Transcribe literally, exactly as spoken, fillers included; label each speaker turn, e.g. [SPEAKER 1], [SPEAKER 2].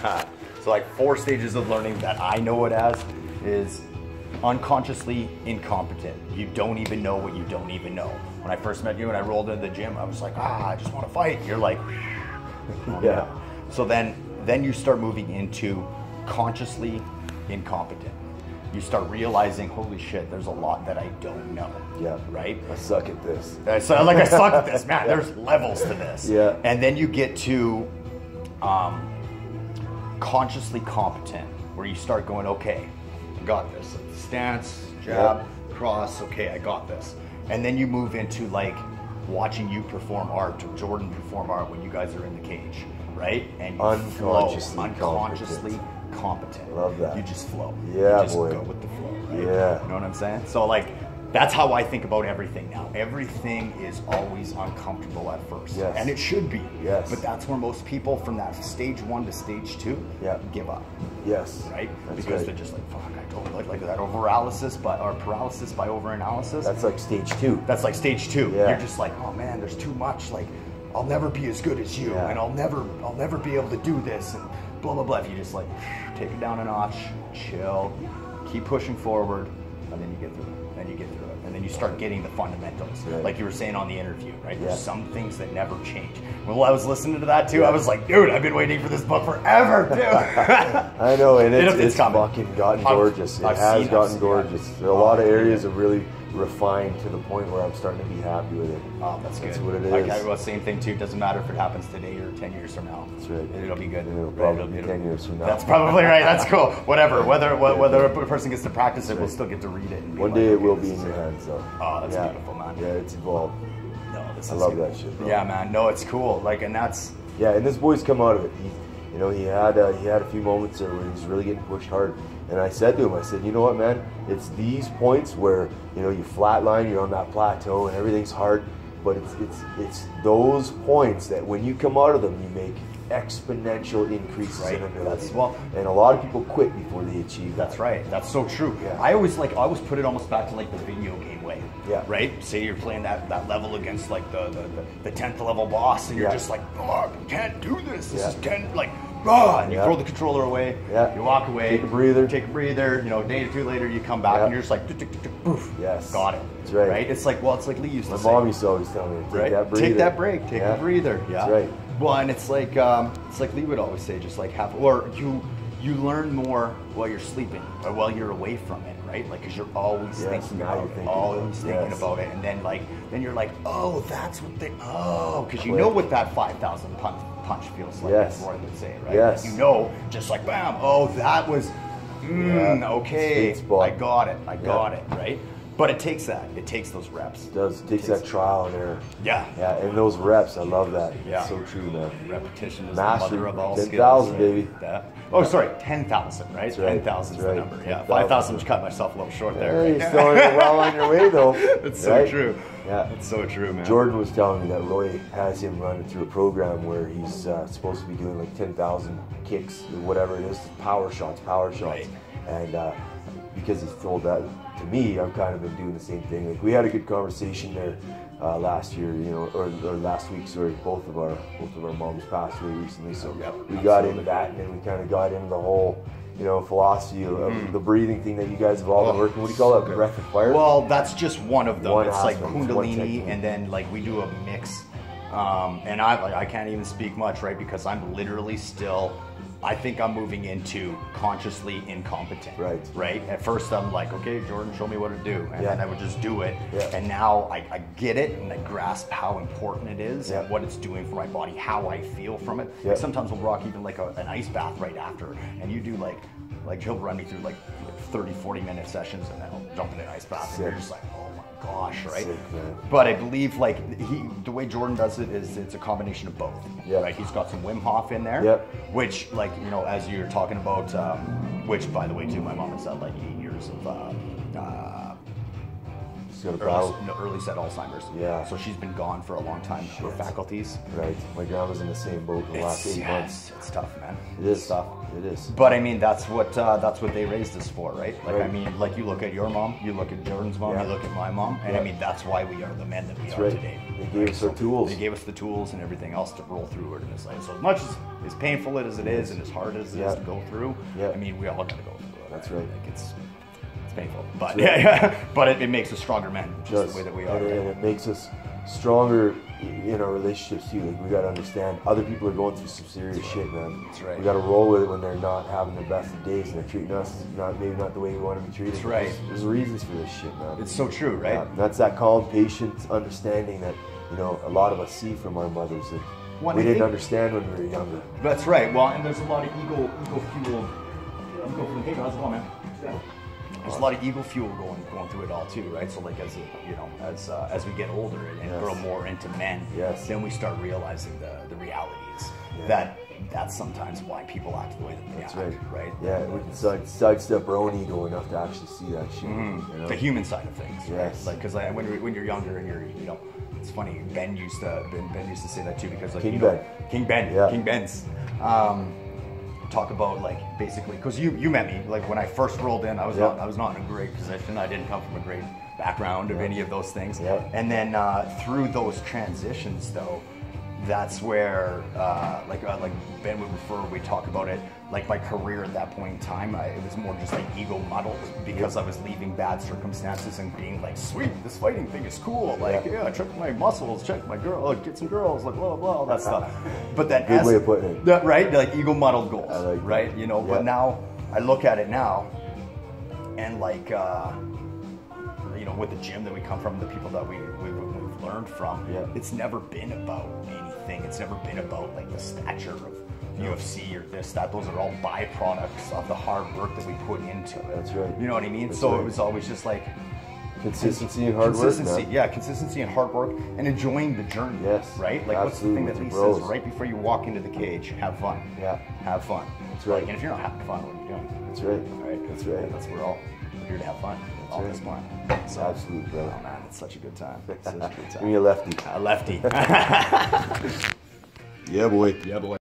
[SPEAKER 1] So like four stages of learning that I know it as is unconsciously incompetent. You don't even know what you don't even know. When I first met you and I rolled into the gym, I was like, ah, I just want to fight. You're like, oh, yeah. So then, then you start moving into consciously incompetent. You start realizing, holy shit, there's a lot that I don't know.
[SPEAKER 2] Yeah.
[SPEAKER 1] Right?
[SPEAKER 2] I suck at this.
[SPEAKER 1] I so, like I suck at this, man. Yeah. There's levels to this.
[SPEAKER 2] Yeah.
[SPEAKER 1] And then you get to um, consciously competent, where you start going, okay, I got this. Stance, jab, yeah. cross, okay, I got this. And then you move into like watching you perform art, or Jordan perform art when you guys are in the cage, right? And you
[SPEAKER 2] unconsciously,
[SPEAKER 1] flow, unconsciously competent. competent.
[SPEAKER 2] Love that.
[SPEAKER 1] You just flow.
[SPEAKER 2] Yeah,
[SPEAKER 1] you just
[SPEAKER 2] boy.
[SPEAKER 1] go with the flow, right?
[SPEAKER 2] Yeah.
[SPEAKER 1] You know what I'm saying? So like, that's how I think about everything now. Everything is always uncomfortable at first.
[SPEAKER 2] Yes.
[SPEAKER 1] And it should be.
[SPEAKER 2] Yes.
[SPEAKER 1] But that's where most people from that stage one to stage two
[SPEAKER 2] yeah.
[SPEAKER 1] give up.
[SPEAKER 2] Yes.
[SPEAKER 1] Right?
[SPEAKER 2] That's
[SPEAKER 1] because
[SPEAKER 2] right.
[SPEAKER 1] they're just like, fuck, I don't like, like that overanalysis, but or paralysis by overanalysis.
[SPEAKER 2] That's like stage two.
[SPEAKER 1] That's like stage two.
[SPEAKER 2] Yeah.
[SPEAKER 1] You're just like, oh man, there's too much. Like, I'll never be as good as you,
[SPEAKER 2] yeah.
[SPEAKER 1] and I'll never, I'll never be able to do this, and blah blah blah. If you just like take it down a notch, chill, keep pushing forward, and then you get through it. Then you get through it, and then you start getting the fundamentals,
[SPEAKER 2] right.
[SPEAKER 1] like you were saying on the interview, right?
[SPEAKER 2] Yeah.
[SPEAKER 1] There's some things that never change. Well, I was listening to that too. Yeah. I was like, dude, I've been waiting for this book forever, dude.
[SPEAKER 2] I know, and it's,
[SPEAKER 1] it's,
[SPEAKER 2] it's fucking gotten gorgeous. It
[SPEAKER 1] I've
[SPEAKER 2] has
[SPEAKER 1] seen,
[SPEAKER 2] gotten
[SPEAKER 1] I've
[SPEAKER 2] gorgeous.
[SPEAKER 1] seen,
[SPEAKER 2] There are a lot of areas that really refined to the point where I'm starting to be happy with it.
[SPEAKER 1] Oh, that's good.
[SPEAKER 2] That's what it is.
[SPEAKER 1] Like, I, well, same thing too. It doesn't matter if it happens today or ten years from now.
[SPEAKER 2] That's right.
[SPEAKER 1] It'll be good.
[SPEAKER 2] And it'll
[SPEAKER 1] right?
[SPEAKER 2] probably
[SPEAKER 1] it'll,
[SPEAKER 2] be
[SPEAKER 1] it'll,
[SPEAKER 2] ten years from now.
[SPEAKER 1] That's probably right. That's cool. Whatever. Whether whether a person gets to practice it, we'll still get to read it. And be
[SPEAKER 2] One
[SPEAKER 1] like,
[SPEAKER 2] day it
[SPEAKER 1] okay,
[SPEAKER 2] will be in
[SPEAKER 1] is
[SPEAKER 2] your
[SPEAKER 1] it.
[SPEAKER 2] hands, though.
[SPEAKER 1] Oh, that's
[SPEAKER 2] yeah.
[SPEAKER 1] beautiful, man.
[SPEAKER 2] Yeah, it's evolved.
[SPEAKER 1] No, this
[SPEAKER 2] I
[SPEAKER 1] is
[SPEAKER 2] love
[SPEAKER 1] good.
[SPEAKER 2] that shit, bro.
[SPEAKER 1] Yeah, man. No, it's cool. Like, and that's.
[SPEAKER 2] Yeah, and this boy's come out of it. He, you know, he had uh, he had a few moments there where he was really getting pushed hard, and I said to him, I said, you know what, man? It's these points where you know you flatline, you're on that plateau, and everything's hard, but it's it's it's those points that when you come out of them, you make exponential increases
[SPEAKER 1] right.
[SPEAKER 2] in ability.
[SPEAKER 1] That's, well,
[SPEAKER 2] and a lot of people quit before they achieve that.
[SPEAKER 1] That's right. That's so true.
[SPEAKER 2] Yeah.
[SPEAKER 1] I always like I always put it almost back to like the video game way.
[SPEAKER 2] Yeah.
[SPEAKER 1] Right? Say you're playing that, that level against like the the, the, the tenth level boss, and you're
[SPEAKER 2] yeah.
[SPEAKER 1] just like, oh, I can't do this. This
[SPEAKER 2] yeah.
[SPEAKER 1] is ten like ah, and you
[SPEAKER 2] yeah.
[SPEAKER 1] throw the controller away.
[SPEAKER 2] Yeah.
[SPEAKER 1] You walk away.
[SPEAKER 2] Take a breather.
[SPEAKER 1] Take a breather. You know, a day or two later, you come back
[SPEAKER 2] yeah.
[SPEAKER 1] and you're just like, tick, tick, tick, tick, poof.
[SPEAKER 2] Yes.
[SPEAKER 1] Got it.
[SPEAKER 2] That's right.
[SPEAKER 1] Right? It's like, well, it's like Lee used to
[SPEAKER 2] My
[SPEAKER 1] say.
[SPEAKER 2] mom used to always tell me, take
[SPEAKER 1] right?
[SPEAKER 2] that breather.
[SPEAKER 1] Take that break. Take
[SPEAKER 2] yeah.
[SPEAKER 1] a breather. Yeah.
[SPEAKER 2] That's right.
[SPEAKER 1] Well, and it's like um, it's like Lee would always say, just like have, or you you learn more while you're sleeping or while you're away from it, right? Like, because you're always
[SPEAKER 2] yes,
[SPEAKER 1] thinking
[SPEAKER 2] now
[SPEAKER 1] about
[SPEAKER 2] you're
[SPEAKER 1] it,
[SPEAKER 2] thinking
[SPEAKER 1] always
[SPEAKER 2] about it.
[SPEAKER 1] thinking
[SPEAKER 2] Yes.
[SPEAKER 1] about it, and then like then you're like, oh, that's what they, oh, because you
[SPEAKER 2] Click.
[SPEAKER 1] know what that five thousand punch punch feels like.
[SPEAKER 2] Yes.
[SPEAKER 1] As Roy would say, right?
[SPEAKER 2] Yes.
[SPEAKER 1] You know, just like bam, oh, that was, mm,
[SPEAKER 2] Yeah.
[SPEAKER 1] okay,
[SPEAKER 2] Sweet spot.
[SPEAKER 1] I got it, I got
[SPEAKER 2] Yeah.
[SPEAKER 1] it, right? But it takes that, it takes those reps.
[SPEAKER 2] It does. It takes
[SPEAKER 1] It takes-
[SPEAKER 2] that trial and error.
[SPEAKER 1] Yeah.
[SPEAKER 2] Yeah, and those reps, I love that.
[SPEAKER 1] Yeah.
[SPEAKER 2] It's so true, man.
[SPEAKER 1] Repetition is
[SPEAKER 2] Mastery,
[SPEAKER 1] the mother of all
[SPEAKER 2] ten
[SPEAKER 1] skills.
[SPEAKER 2] thousand,
[SPEAKER 1] right?
[SPEAKER 2] baby.
[SPEAKER 1] That- oh, sorry, ten thousand, right?
[SPEAKER 2] That's right.
[SPEAKER 1] ten thousand is
[SPEAKER 2] That's
[SPEAKER 1] the
[SPEAKER 2] right.
[SPEAKER 1] number. Yeah,
[SPEAKER 2] ten thousand.
[SPEAKER 1] five thousand, just cut myself a little short
[SPEAKER 2] Yeah,
[SPEAKER 1] there.
[SPEAKER 2] you're still well on your way, though.
[SPEAKER 1] That's so
[SPEAKER 2] right?
[SPEAKER 1] true.
[SPEAKER 2] Yeah.
[SPEAKER 1] That's so true, man.
[SPEAKER 2] Jordan was telling me that Roy has him running through a program where he's uh, supposed to be doing like ten thousand kicks or whatever it is, power shots, power shots.
[SPEAKER 1] Right.
[SPEAKER 2] And uh, because he's told that to me, I've kind of been doing the same thing. Like we had a good conversation there uh, last year, you know, or, or last week. Sorry, both of our both of our moms passed away recently, so
[SPEAKER 1] Yep,
[SPEAKER 2] we got
[SPEAKER 1] absolutely.
[SPEAKER 2] into that, and then we kind of got into the whole, you know, philosophy of, of
[SPEAKER 1] Mhm.
[SPEAKER 2] the breathing thing that you guys have all been
[SPEAKER 1] Oh,
[SPEAKER 2] working. What do you call that?
[SPEAKER 1] good.
[SPEAKER 2] Breath of fire.
[SPEAKER 1] Well, that's just one of them.
[SPEAKER 2] One
[SPEAKER 1] it's like
[SPEAKER 2] aspect, it's one
[SPEAKER 1] Kundalini,
[SPEAKER 2] technique.
[SPEAKER 1] and then like we do a mix. Um, and I like I can't even speak much, right? Because I'm literally still. I think I'm moving into consciously incompetent.
[SPEAKER 2] Right.
[SPEAKER 1] Right. At first, I'm like, okay, Jordan, show me what to do, and
[SPEAKER 2] Yeah.
[SPEAKER 1] then I would just do it.
[SPEAKER 2] Yeah.
[SPEAKER 1] And now I, I get it, and I grasp how important it is,
[SPEAKER 2] Yeah.
[SPEAKER 1] and what it's doing for my body, how I feel from it.
[SPEAKER 2] Yeah.
[SPEAKER 1] Like sometimes we'll rock even like a, an ice bath right after, and you do like, like he'll run me through like thirty, forty minute sessions, and then I'll jump in an ice bath, and you're
[SPEAKER 2] Sick.
[SPEAKER 1] just like, oh my gosh, right?
[SPEAKER 2] Sick, man.
[SPEAKER 1] But I believe like he, the way Jordan does it is it's a combination of both.
[SPEAKER 2] Yeah.
[SPEAKER 1] Right. He's got some Wim Hof in there.
[SPEAKER 2] Yep.
[SPEAKER 1] Which, like, you know, as you're talking about, um, which by the way, too, my mom has had like eight years of uh, uh,
[SPEAKER 2] Just got a
[SPEAKER 1] early,
[SPEAKER 2] battle.
[SPEAKER 1] no, early set Alzheimer's.
[SPEAKER 2] Yeah.
[SPEAKER 1] So she's been gone for a long time. Her
[SPEAKER 2] Shit.
[SPEAKER 1] faculties.
[SPEAKER 2] Right. My grandma's in the same boat for the last
[SPEAKER 1] It's,
[SPEAKER 2] eight
[SPEAKER 1] yeah,
[SPEAKER 2] months.
[SPEAKER 1] it's, it's tough, man.
[SPEAKER 2] It is.
[SPEAKER 1] It's tough.
[SPEAKER 2] It is.
[SPEAKER 1] But I mean, that's what uh, that's what they raised us for, right? Like, I
[SPEAKER 2] Right.
[SPEAKER 1] mean, like you look at your mom, you look at Jordan's mom,
[SPEAKER 2] Yeah.
[SPEAKER 1] you look at my mom, and
[SPEAKER 2] Yeah.
[SPEAKER 1] I mean, that's why we are the men that we
[SPEAKER 2] That's
[SPEAKER 1] are
[SPEAKER 2] right.
[SPEAKER 1] today.
[SPEAKER 2] They gave us our tools.
[SPEAKER 1] They gave us the tools and everything else to roll through it in this life. So as much as, as painful it as it is and as hard as it
[SPEAKER 2] yeah.
[SPEAKER 1] is to go through,
[SPEAKER 2] yeah.
[SPEAKER 1] I mean, we all got to go through it.
[SPEAKER 2] That's
[SPEAKER 1] right.
[SPEAKER 2] right.
[SPEAKER 1] Like it's it's painful, but
[SPEAKER 2] right.
[SPEAKER 1] yeah, yeah. But it, it makes us stronger men, just
[SPEAKER 2] Just,
[SPEAKER 1] the way that we are.
[SPEAKER 2] and, and it makes us stronger in our relationships too. Like we got to understand other people are going through some serious shit, man.
[SPEAKER 1] That's right.
[SPEAKER 2] We got to roll with it when they're not having their best of days and they're treating us not maybe not the way we want to be treated.
[SPEAKER 1] That's right.
[SPEAKER 2] There's, there's reasons for this shit, man.
[SPEAKER 1] It's so true, right?
[SPEAKER 2] Yeah, and that's that calm, patient understanding that you know a lot of us see from our mothers that
[SPEAKER 1] Well,
[SPEAKER 2] we
[SPEAKER 1] I
[SPEAKER 2] didn't
[SPEAKER 1] think-
[SPEAKER 2] understand when we were younger.
[SPEAKER 1] That's right. Well, and there's a lot of ego, ego fuel. Ego fuel. Hey, how's it going, man? There's a lot of ego fuel going going through it all too, right? So like as a, you know, as uh, as we get older and, and
[SPEAKER 2] Yes.
[SPEAKER 1] grow more into men,
[SPEAKER 2] Yes.
[SPEAKER 1] then we start realizing the the realities
[SPEAKER 2] Yeah.
[SPEAKER 1] that that's sometimes why people act the way that they
[SPEAKER 2] That's
[SPEAKER 1] act,
[SPEAKER 2] right.
[SPEAKER 1] right?
[SPEAKER 2] Yeah, we can side, sidestep our own ego enough to actually see that shit.
[SPEAKER 1] Mhm.
[SPEAKER 2] You know?
[SPEAKER 1] The human side of things,
[SPEAKER 2] Yes.
[SPEAKER 1] right? Like because when you're, when you're younger and you're, you know, it's funny. Ben used to Ben, ben used to say that too because like
[SPEAKER 2] King
[SPEAKER 1] you know,
[SPEAKER 2] Ben.
[SPEAKER 1] King Ben,
[SPEAKER 2] Yeah.
[SPEAKER 1] King Ben's. Um, talk about like basically because you you met me like when I first rolled in I was
[SPEAKER 2] Yeah.
[SPEAKER 1] not I was not in a great position. I didn't come from a great background of
[SPEAKER 2] Yeah.
[SPEAKER 1] any of those things.
[SPEAKER 2] Yeah.
[SPEAKER 1] And then uh, through those transitions though, that's where uh, like uh, like Ben would refer. We talk about it like my career at that point in time. I, it was more just like ego muddled because I was leaving bad circumstances and being like, sweet, this fighting thing is cool. Like
[SPEAKER 2] Yeah.
[SPEAKER 1] yeah, check my muscles, check my girl, oh, get some girls, like blah blah all that stuff. But then
[SPEAKER 2] Good
[SPEAKER 1] as,
[SPEAKER 2] way of putting it.
[SPEAKER 1] that, right? Like ego muddled goals,
[SPEAKER 2] I like that.
[SPEAKER 1] right? You know,
[SPEAKER 2] Yeah.
[SPEAKER 1] but now I look at it now, and like, uh, you know, with the gym that we come from, the people that we, we we've learned from,
[SPEAKER 2] Yeah.
[SPEAKER 1] it's never been about anything. It's never been about like the stature of U F C or this, that. Those are all byproducts of the hard work that we put into it.
[SPEAKER 2] That's right.
[SPEAKER 1] You know what I mean?
[SPEAKER 2] That's
[SPEAKER 1] so
[SPEAKER 2] right.
[SPEAKER 1] it was always just like
[SPEAKER 2] Consistency and hard
[SPEAKER 1] consistency,
[SPEAKER 2] work, man.
[SPEAKER 1] yeah, consistency and hard work, and enjoying the journey.
[SPEAKER 2] Yes,
[SPEAKER 1] right. Like what's the
[SPEAKER 2] absolutely,
[SPEAKER 1] thing that
[SPEAKER 2] with
[SPEAKER 1] Lee
[SPEAKER 2] your
[SPEAKER 1] says
[SPEAKER 2] bros.
[SPEAKER 1] right before you walk into the cage? Have fun.
[SPEAKER 2] Yeah.
[SPEAKER 1] Have fun.
[SPEAKER 2] That's right.
[SPEAKER 1] Like, and if you're not having fun, what are you doing?
[SPEAKER 2] That's right.
[SPEAKER 1] All right.
[SPEAKER 2] That's right.
[SPEAKER 1] That's we're all we're here to have fun. all
[SPEAKER 2] right.
[SPEAKER 1] this fun. So,
[SPEAKER 2] Absolutely, brother.
[SPEAKER 1] Oh man, it's such a good time. It's such a good
[SPEAKER 2] Give
[SPEAKER 1] time.
[SPEAKER 2] me a lefty.
[SPEAKER 1] A lefty.
[SPEAKER 2] Yeah, boy.
[SPEAKER 1] Yeah, boy.